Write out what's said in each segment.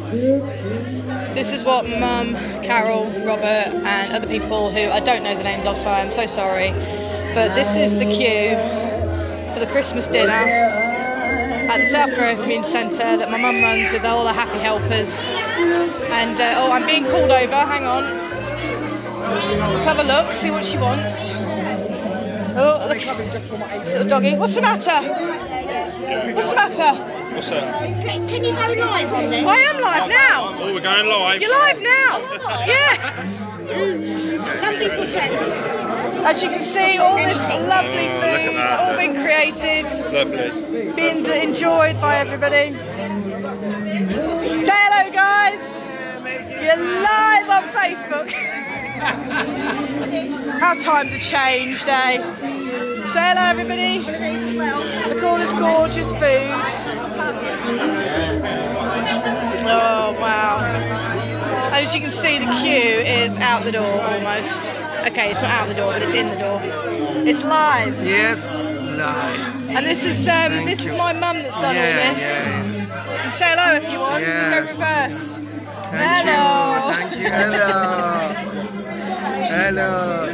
This is what Mum, Carol, Robert and other people who I don't know the names of, so I'm so sorry. But this is the queue for the Christmas dinner at the South Grove Community Centre that my mum runs with all the happy helpers. And oh, I'm being called over, hang on. Let's have a look, see what she wants. Oh, look, this little doggy. What's the matter? What's the matter? What's that? Can you go live on this? I am live now. Oh, we're going live. You're live now. Yeah. Lovely footage. As you can see, all this lovely food has all been created, Lovely. being enjoyed by everybody. Say hello, guys. You're live on Facebook. How times have changed, eh? Say hello, everybody. Look at all this gorgeous food. Oh, wow. As you can see, the queue is out the door almost. Okay, it's not out the door, but it's in the door. It's live. Yes, live. And this is my mum that's done all this. Yeah. You can say hello if you want. Yeah. Go reverse. Thank Hello. you. Thank you. Hello. Hello.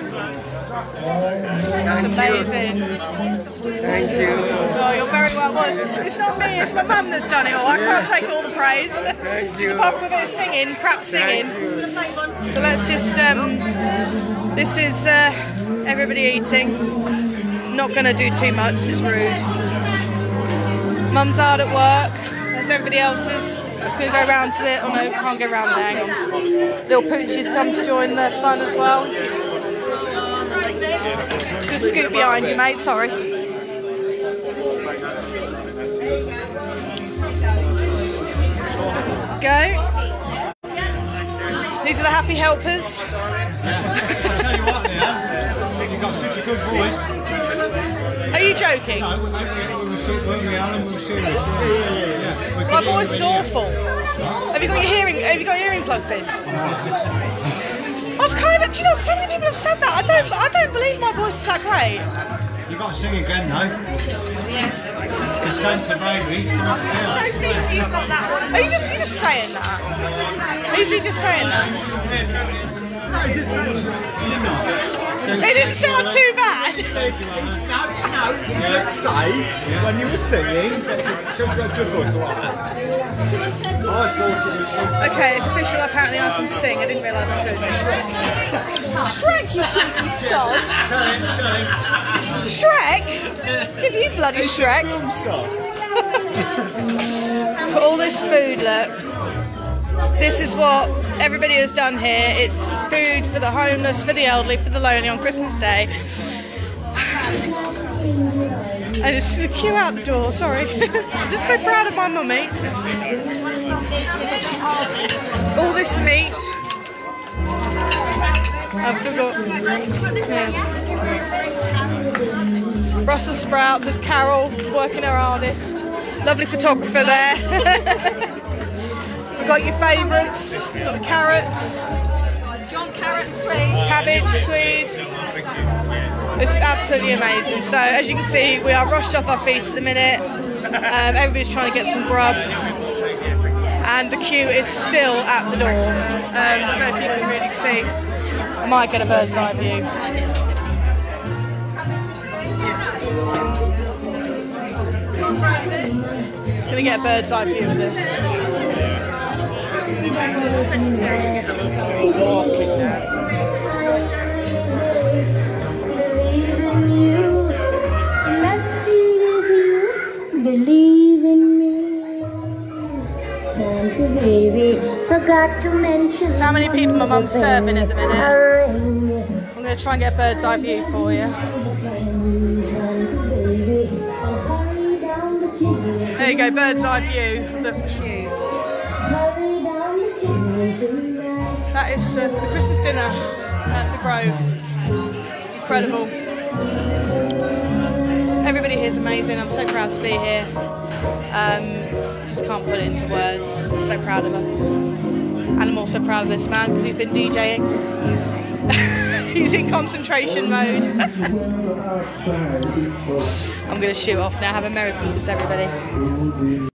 It's amazing. Thank you. Oh, you're very welcome. It's not me, it's my mum that's done it all. I can't take all the praise. Thank you. Apart from a bit of singing, crap singing. So let's just, this is everybody eating. Not going to do too much, it's rude. Mum's hard at work, as everybody else is. It's going to go round to the, oh no, can't go round there, hang on. Little Poochie's come to join the fun as well. Just going to scoot behind you, mate, sorry. Go. These are the happy helpers. I'll tell you what, Leanne, you've got such a good voice. Are you joking? No, when we are, we'll see you. Yeah. My voice is awful. Have you got your hearing plugs in? I was kind of, do you know, so many people have said that. I don't believe my voice is that great. You've got to sing again, though. Yes. The Santa Baby. Are you just saying that? Is he just saying that? It didn't sound too bad. You did say when you were singing, it's a good voice like that. I thought it was. Okay, it's official. Apparently, I can sing. I didn't realise I could. Shrek, you cheeky sod. Shrek? Give you bloody Shrek. All this food, look. This is what everybody has done here. It's food for the homeless, for the elderly, for the lonely on Christmas Day. And it's a queue out the door, sorry. I'm just so proud of my mummy. All this meat. I forgot. Yeah. Brussels sprouts, there's Carol working her hardest. Lovely photographer there. We've got your favourites, we've got the carrots. John carrot sweet. Cabbage, sweet. It's absolutely amazing. So as you can see, we are rushed off our feet at the minute. Everybody's trying to get some grub. And the queue is still at the door. I don't know if you can really see. I might get a bird's eye view. Just going to get a bird's eye view of this. Believe in me. Santa baby forgot to mention. So how many people my mum's serving at the minute? I'm going to try and get a bird's eye view for you. There you go, bird's eye view of the queue. That is for the Christmas dinner at the Grove. Incredible. Everybody here is amazing. I'm so proud to be here. Just can't put it into words. I'm so proud of her. And I'm also proud of this man because he's been DJing. He's in concentration mode. I'm going to shoot off now. Have a Merry Christmas, everybody.